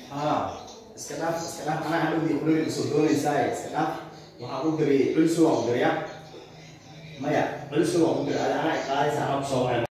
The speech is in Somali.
sekarang anak ada di kulit sudut saya sekarang mau aku dari dulu suang dari ya Maya dulu suang dari anak kali sana